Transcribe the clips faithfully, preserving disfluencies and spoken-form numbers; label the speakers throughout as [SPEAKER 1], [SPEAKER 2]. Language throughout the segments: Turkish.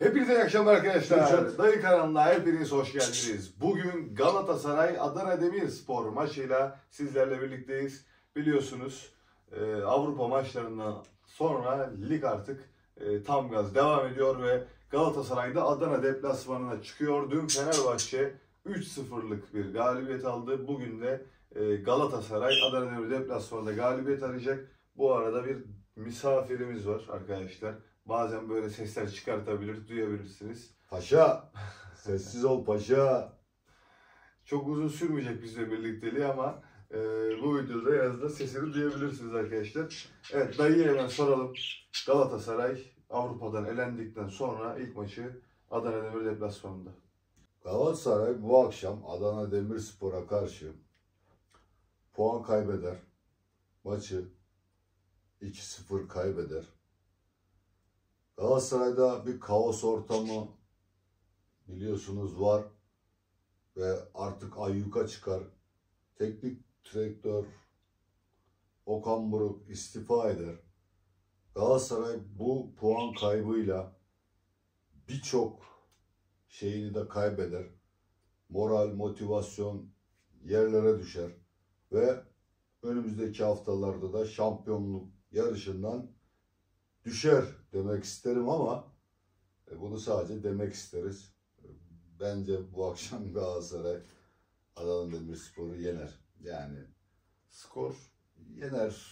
[SPEAKER 1] Hepinize iyi akşamlar arkadaşlar. Dayı kanalına hepiniz hoş geldiniz. Bugün Galatasaray Adana Demirspor maçıyla sizlerle birlikteyiz. Biliyorsunuz e, Avrupa maçlarından sonra lig artık e, tam gaz devam ediyor ve Galatasaray'da Adana deplasmanına çıkıyor. Dün Fenerbahçe üç sıfırlık bir galibiyet aldı. Bugün de e, Galatasaray Adana Demir deplasmanında galibiyet arayacak. Bu arada bir misafirimiz var arkadaşlar. Bazen böyle sesler çıkartabilir, duyabilirsiniz.
[SPEAKER 2] Paşa, sessiz ol paşa.
[SPEAKER 1] Çok uzun sürmeyecek bizle birlikteliği ama e, bu videoda en azından sesini duyabilirsiniz arkadaşlar. Evet, dayıya hemen soralım. Galatasaray Avrupa'dan elendikten sonra ilk maçı Adana Demir deplasmanında.
[SPEAKER 2] Galatasaray bu akşam Adana Demirspor'a karşı puan kaybeder. Maçı iki sıfır kaybeder. Galatasaray'da bir kaos ortamı biliyorsunuz var ve artık ayyuka çıkar. Teknik direktör Okan Buruk istifa eder. Galatasaray bu puan kaybıyla birçok şeyini de kaybeder. Moral, motivasyon yerlere düşer ve önümüzdeki haftalarda da şampiyonluk yarışından düşer demek isterim ama e, bunu sadece demek isteriz. Bence bu akşam Galatasaray Adana Demirspor'u yener. Yani
[SPEAKER 1] Skor
[SPEAKER 2] yener.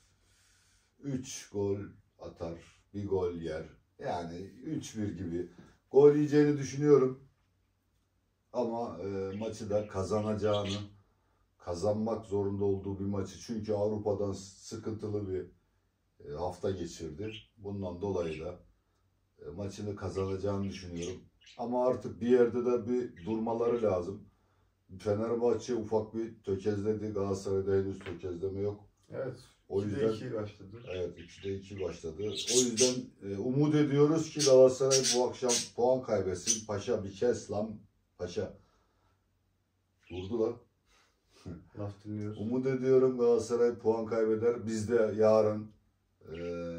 [SPEAKER 2] üç gol atar, bir gol yer. Yani üç bir gibi gol yiyeceğini düşünüyorum. Ama e, maçı da kazanacağını, kazanmak zorunda olduğu bir maçı. Çünkü Avrupa'dan sıkıntılı bir e, hafta geçirdi. Bundan dolayı da e, maçını kazanacağını düşünüyorum. Ama artık bir yerde de bir durmaları lazım. Fenerbahçe ufak bir tökezledi. Galatasaray'da henüz tökezleme yok.
[SPEAKER 1] evet.
[SPEAKER 2] O yüzden
[SPEAKER 1] iki başladı.
[SPEAKER 2] Evet, ikide iki başladı. O yüzden e, umut ediyoruz ki Galatasaray bu akşam puan kaybetsin. Paşa bir kes lan paşa. Durdu lan.
[SPEAKER 1] Laf dinliyoruz.
[SPEAKER 2] Umut ediyorum Galatasaray puan kaybeder. Biz de yarın e,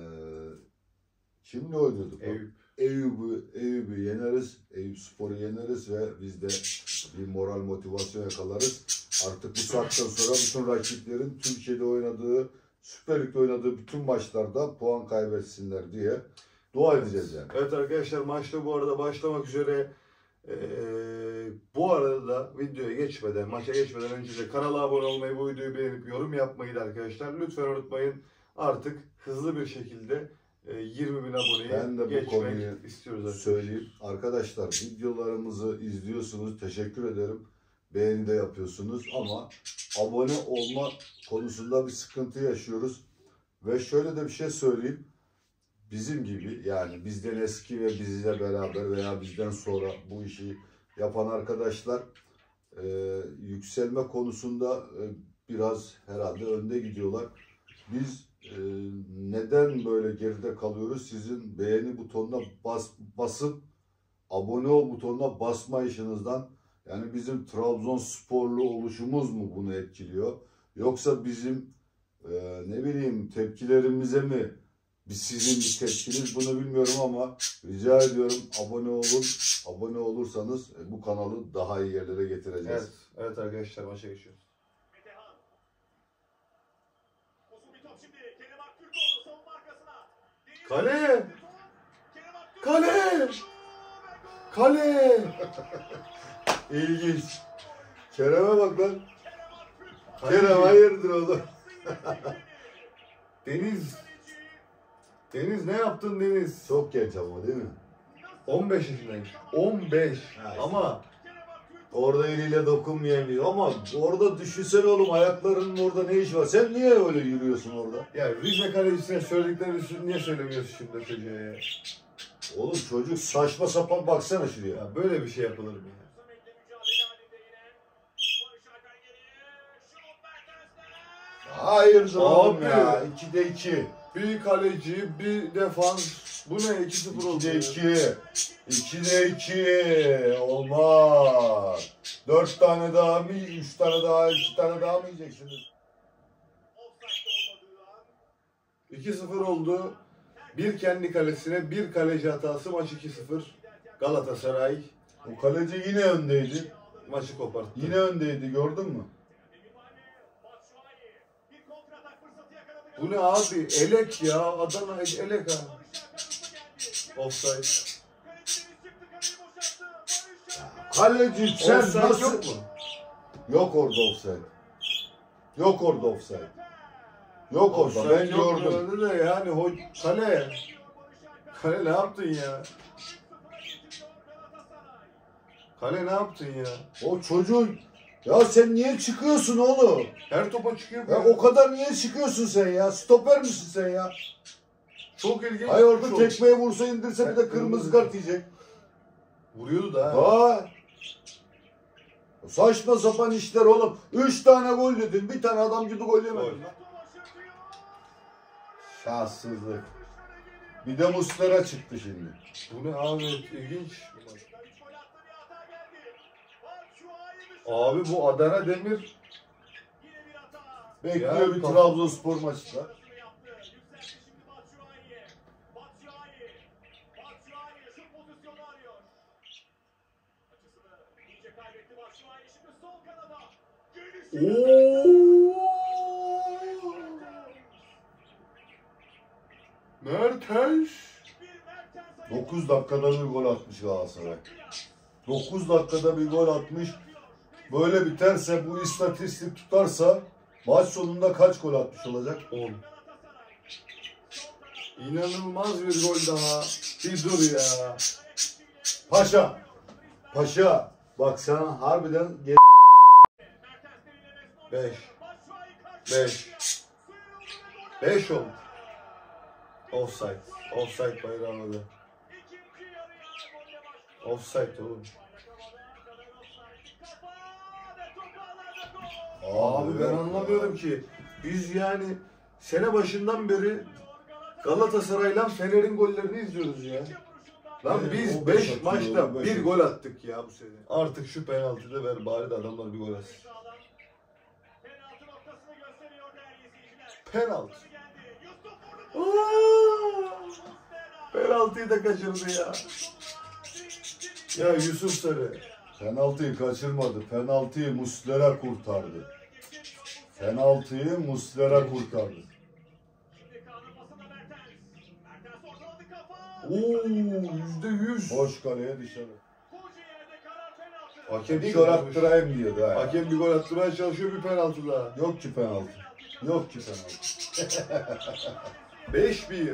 [SPEAKER 2] kimle oynuyorduk?
[SPEAKER 1] Eyüp.
[SPEAKER 2] Eyüp'ü Eyüp'ü yeneriz. Eyüp Spor'u yeneriz ve biz de bir moral motivasyon yakalarız. Artık bu saatten sonra bütün rakiplerin Türkiye'de oynadığı, Süper Lig'de oynadığı bütün maçlarda puan kaybetsinler diye dua edeceğiz yani.
[SPEAKER 1] Evet arkadaşlar, maçta bu arada başlamak üzere. Ee, bu arada da videoya geçmeden, maça geçmeden önce de kanala abone olmayı, bu videoyu beğenip yorum yapmayı da arkadaşlar lütfen unutmayın. Artık hızlı bir şekilde yirmi bin aboneye
[SPEAKER 2] Ben de bu
[SPEAKER 1] geçmek
[SPEAKER 2] konuyu
[SPEAKER 1] istiyoruz arkadaşlar.
[SPEAKER 2] söyleyeyim. Arkadaşlar videolarımızı izliyorsunuz. Teşekkür ederim. Beğeni de yapıyorsunuz ama abone olma konusunda bir sıkıntı yaşıyoruz. Ve şöyle de bir şey söyleyeyim. Bizim gibi yani bizden eski ve bizle beraber veya bizden sonra bu işi yapan arkadaşlar e, yükselme konusunda e, biraz herhalde önde gidiyorlar. Biz e, neden böyle geride kalıyoruz? Sizin beğeni butonuna bas, basıp abone ol butonuna basmayışınızdan, yani bizim Trabzonsporlu oluşumuz mu bunu etkiliyor? Yoksa bizim e, ne bileyim tepkilerimize mi biz sizin bir tepkiniz, bunu bilmiyorum ama rica ediyorum abone olun. Abone olursanız e, bu kanalı daha iyi yerlere getireceğiz.
[SPEAKER 1] Evet, evet arkadaşlar, maça geçiyoruz. Kale! Kale! Kale!
[SPEAKER 2] İlginç. Kerem'e bak lan.
[SPEAKER 1] Kaleci.
[SPEAKER 2] Kerem hayırdır oğlum?
[SPEAKER 1] Deniz. Deniz ne yaptın Deniz?
[SPEAKER 2] Çok genç ama değil mi?
[SPEAKER 1] on beş yaşındayım. on beş.
[SPEAKER 2] Ha, işte.
[SPEAKER 1] Ama
[SPEAKER 2] Orada eliyle dokunmayamıyor ama orada düşünsene oğlum, ayaklarının orada ne işi var? Sen niye öyle yürüyorsun orada?
[SPEAKER 1] ya Rize kalecisine söylediklerini niye söylemiyorsun şimdi çocuğa ya?
[SPEAKER 2] Oğlum çocuk saçma sapan, baksana şuraya.
[SPEAKER 1] Ya böyle bir şey yapılır mı ya?
[SPEAKER 2] Hayırdır oğlum
[SPEAKER 1] Abi.
[SPEAKER 2] ya? ikide iki.
[SPEAKER 1] Bir kaleci, bir defans. Bu ne? iki sıfır oldu.
[SPEAKER 2] ikide iki. ikide iki. Olmaz. dört tane daha mı? üç tane daha, iki tane daha mı yiyeceksiniz?
[SPEAKER 1] iki sıfır oldu. Bir kendi kalesine, bir kaleci hatası, maç iki sıfır. Galatasaray
[SPEAKER 2] O kaleci yine öndeydi.
[SPEAKER 1] maçı koparttı.
[SPEAKER 2] Yine öndeydi, gördün mü?
[SPEAKER 1] Bu ne abi? Elek ya. Adana elek ha. Offside.
[SPEAKER 2] Kaleci sen
[SPEAKER 1] Offside
[SPEAKER 2] nasıl...
[SPEAKER 1] yok mu?
[SPEAKER 2] Yok orada offside. Yok orada offside. Yok orada,
[SPEAKER 1] Offside
[SPEAKER 2] ben
[SPEAKER 1] yok
[SPEAKER 2] gördüm.
[SPEAKER 1] orada da yani ho kale. Kale ne yaptın ya? Kale ne yaptın ya?
[SPEAKER 2] O çocuğun... Ya sen niye çıkıyorsun oğlum?
[SPEAKER 1] Her topa çıkıyor.
[SPEAKER 2] Ya
[SPEAKER 1] bu.
[SPEAKER 2] o kadar niye çıkıyorsun sen ya? Stoper misin sen ya?
[SPEAKER 1] Çok ilginç.
[SPEAKER 2] Hayır orada
[SPEAKER 1] Çok.
[SPEAKER 2] tekmeye vursa indirse bir de kırmızı kart yiyecek.
[SPEAKER 1] Vuruyordu da. ha.
[SPEAKER 2] Aa. Saçma sapan işler oğlum. Üç tane gol dedin. Bir tane adam gibi gol yemedin.
[SPEAKER 1] Gol.
[SPEAKER 2] Şanssızlık. Bir de Muslera çıktı şimdi.
[SPEAKER 1] Bu ne abi? İlginç. Abi bu Adana Demir
[SPEAKER 2] Bekliyor
[SPEAKER 1] Ya,
[SPEAKER 2] bir
[SPEAKER 1] kaf-
[SPEAKER 2] Trabzonspor maçı da.
[SPEAKER 1] Ooo! Mertens.
[SPEAKER 2] dokuz dakikada bir gol atmış Galatasaray. dokuz dakikada bir gol atmış. Böyle biterse, bu istatistik tutarsa maç sonunda kaç gol atmış olacak?
[SPEAKER 1] on. İnanılmaz bir gol daha. Bir dur ya.
[SPEAKER 2] Paşa. Paşa. Bak sen harbiden ge-
[SPEAKER 1] beş. beş. beş oldu. Offside. Offside bayrağında. Offside oğlum. Abi ben anlamıyorum ki. Biz yani sene başından beri Galatasaray'la Fener'in gollerini izliyoruz ya. Lan
[SPEAKER 2] Evet,
[SPEAKER 1] biz
[SPEAKER 2] o beş
[SPEAKER 1] beş
[SPEAKER 2] atıyor,
[SPEAKER 1] maçta
[SPEAKER 2] o beş
[SPEAKER 1] bir
[SPEAKER 2] atıyor.
[SPEAKER 1] gol attık ya bu sene. Artık şu penaltıyı da ver bari de adamlar bir gol atsın. Penaltı. Aa! Penaltıyı da kaçırdı ya. Ya Yusuf Sarı.
[SPEAKER 2] penaltıyı kaçırmadı. Penaltıyı Muslera kurtardı. Penaltıyı Muslera kurtardı.
[SPEAKER 1] Oo yüzde yüz.
[SPEAKER 2] Boş kaleye dışarı.
[SPEAKER 1] Hakem
[SPEAKER 2] Bir gol
[SPEAKER 1] çıldırmış.
[SPEAKER 2] attırayım diyordu ha.
[SPEAKER 1] Hakem bir gol attırmaya çalışıyor, bir penaltı daha.
[SPEAKER 2] Yok ki penaltı. Yok ki penaltı.
[SPEAKER 1] beş bir.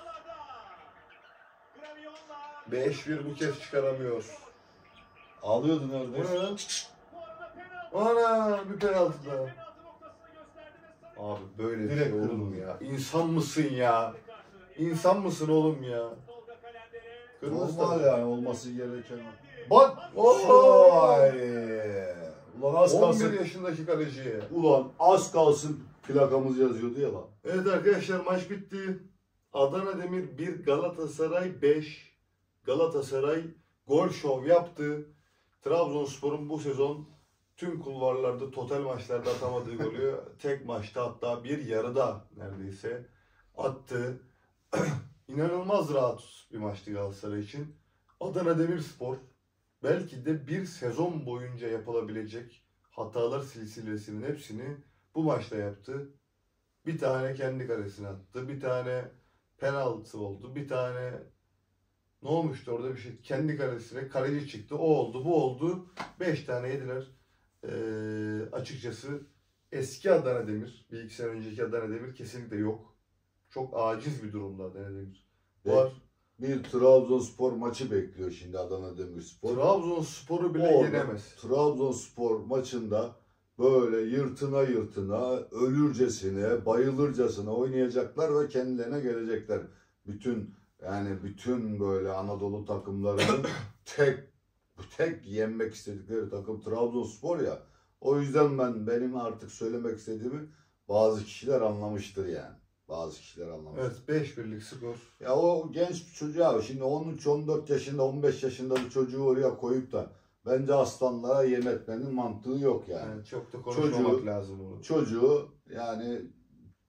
[SPEAKER 1] beş bir bu kez çıkaramıyor.
[SPEAKER 2] Alıyordu
[SPEAKER 1] Bu ne
[SPEAKER 2] neredeyse.
[SPEAKER 1] lan? Ana bir penaltı daha. Abi böyle bir
[SPEAKER 2] Direkt
[SPEAKER 1] şey olur mu
[SPEAKER 2] kırmızı.
[SPEAKER 1] ya? İnsan mısın ya? İnsan mısın oğlum ya? Kırmızı
[SPEAKER 2] Normal
[SPEAKER 1] da.
[SPEAKER 2] yani olması gereken. Bak!
[SPEAKER 1] Oo!
[SPEAKER 2] Vay! Ulan az
[SPEAKER 1] on
[SPEAKER 2] kalsın.
[SPEAKER 1] bir yaşındaki kaleciye.
[SPEAKER 2] Ulan az kalsın plakamız yazıyordu ya lan.
[SPEAKER 1] Evet arkadaşlar maç bitti. Adana Demir bir, Galatasaray beş. Galatasaray gol şov yaptı. Trabzonspor'un bu sezon tüm kulvarlarda, total maçlarda atamadığı golü tek maçta, hatta bir yarıda neredeyse attı. İnanılmaz rahat bir maçtı Galatasaray için. Adana Demirspor belki de bir sezon boyunca yapılabilecek hatalar silsilesinin hepsini bu maçta yaptı. Bir tane kendi kalesine attı. Bir tane penaltı oldu. Bir tane ne olmuştu orada bir şey. Kendi kalesine kaleci çıktı. O oldu, bu oldu. Beş tane yediler. Ee, açıkçası eski Adana Demir, bir iki sene önceki Adana Demir kesinlikle yok. Çok aciz bir durumda Adana Demir. Var.
[SPEAKER 2] Bir Trabzonspor maçı bekliyor şimdi Adana Demirspor.
[SPEAKER 1] Trabzonspor'u bile
[SPEAKER 2] Orada
[SPEAKER 1] yenemez.
[SPEAKER 2] Trabzonspor maçında böyle yırtına yırtına, ölürcesine, bayılırcasına oynayacaklar ve kendilerine gelecekler. Bütün yani bütün böyle Anadolu takımlarının tek tek yenmek istedikleri takım Trabzonspor ya. O yüzden ben benim artık söylemek istediğimi bazı kişiler anlamıştır yani. Bazı kişiler anlamıştır.
[SPEAKER 1] Evet, beş birlik skor.
[SPEAKER 2] Ya o genç bir çocuğa şimdi on üç on dört yaşında on beş yaşında bir çocuğu oraya koyup da bence aslanlara yem etmenin mantığı yok yani.
[SPEAKER 1] Yani çok da konuşmamak
[SPEAKER 2] Çocuğu-
[SPEAKER 1] lazım onu.
[SPEAKER 2] Çocuğu yani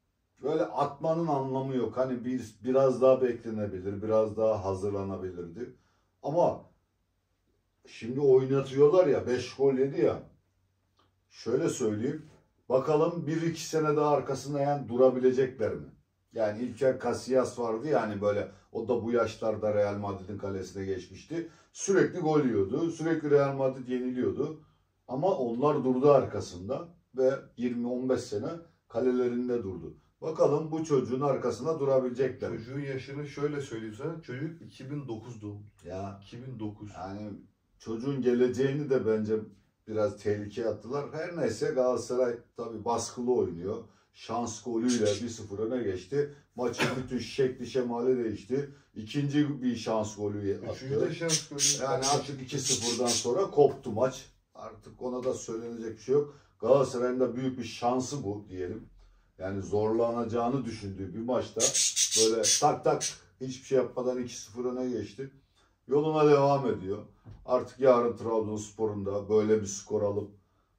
[SPEAKER 2] böyle atmanın anlamı yok. Hani biz biraz daha beklenebilir, biraz daha hazırlanabilirdi. Ama şimdi oynatıyorlar ya, beş gol yedi ya. Şöyle söyleyeyim. Bakalım bir iki sene daha arkasında yani durabilecekler mi? Yani İlker Casillas vardı ya hani böyle, o da bu yaşlarda Real Madrid'in kalesine geçmişti. Sürekli gol yiyordu. Sürekli Real Madrid yeniliyordu. Ama onlar durdu arkasında ve yirmi on beş sene kalelerinde durdu. Bakalım bu çocuğun arkasında durabilecekler mi?
[SPEAKER 1] Çocuğun yaşını şöyle söyleyeyim sana. Çocuk iki bin dokuz doğumlu.
[SPEAKER 2] Ya
[SPEAKER 1] iki bin dokuz.
[SPEAKER 2] yani çocuğun geleceğini de bence biraz tehlikeye attılar. Her neyse Galatasaray tabii baskılı oynuyor. Şans golüyle bir sıfır öne geçti. Maçın bütün şekli şemali değişti. İkinci bir şans golü
[SPEAKER 1] Üçüncü de
[SPEAKER 2] attı.
[SPEAKER 1] şans golü.
[SPEAKER 2] Yani artık iki sıfırdan sonra koptu maç. Artık ona da söylenecek bir şey yok. Galatasaray'ın da büyük bir şansı bu diyelim. Yani zorlanacağını düşündüğü bir maçta böyle tak tak hiçbir şey yapmadan iki sıfır öne geçti. Yoluna devam ediyor. Artık yarın Trabzonspor'un da böyle bir skor alıp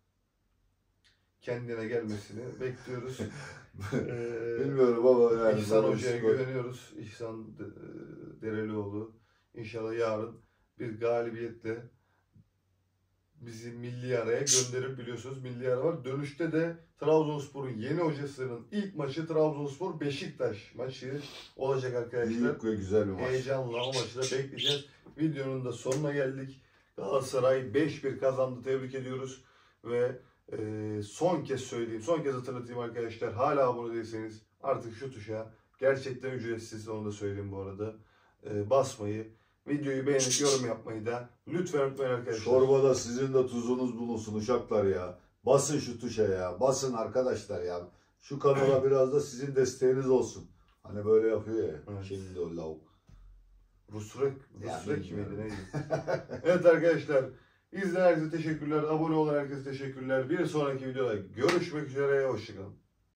[SPEAKER 1] kendine gelmesini bekliyoruz. ee,
[SPEAKER 2] bilmiyorum ama yani
[SPEAKER 1] İhsan
[SPEAKER 2] böyle bir
[SPEAKER 1] Hoca'ya
[SPEAKER 2] skor.
[SPEAKER 1] güveniyoruz. İhsan De- Derelioğlu. İnşallah yarın bir galibiyetle bizi milli araya gönderir, biliyorsunuz milli ara var. Dönüşte de Trabzonspor'un yeni hocasının ilk maçı Trabzonspor Beşiktaş maçı olacak arkadaşlar.
[SPEAKER 2] Büyük ve güzel bir maç.
[SPEAKER 1] Heyecanla o maçı da bekleyeceğiz. Videonun da sonuna geldik. Galatasaray beş bir kazandı. Tebrik ediyoruz. Ve e, son kez söyleyeyim, son kez hatırlatayım arkadaşlar. Hala abone değilseniz artık şu tuşa, gerçekten ücretsiz, onu da söyleyeyim bu arada, e, basmayı, videoyu beğenip yorum yapmayı da lütfen unutmayın arkadaşlar.
[SPEAKER 2] Çorbada sizin de tuzunuz bulunsun uşaklar ya. Basın şu tuşa ya. Basın arkadaşlar ya. Şu kanala biraz da sizin desteğiniz olsun. Hani böyle yapıyor ya.
[SPEAKER 1] Evet.
[SPEAKER 2] Şimdi o lavuk.
[SPEAKER 1] Rusrek,
[SPEAKER 2] Ya
[SPEAKER 1] Rusrek
[SPEAKER 2] bilmiyorum.
[SPEAKER 1] miydi neydi? Evet arkadaşlar, izleyen herkese teşekkürler. Abone olan herkese teşekkürler. Bir sonraki videoda görüşmek üzere. Hoşçakalın.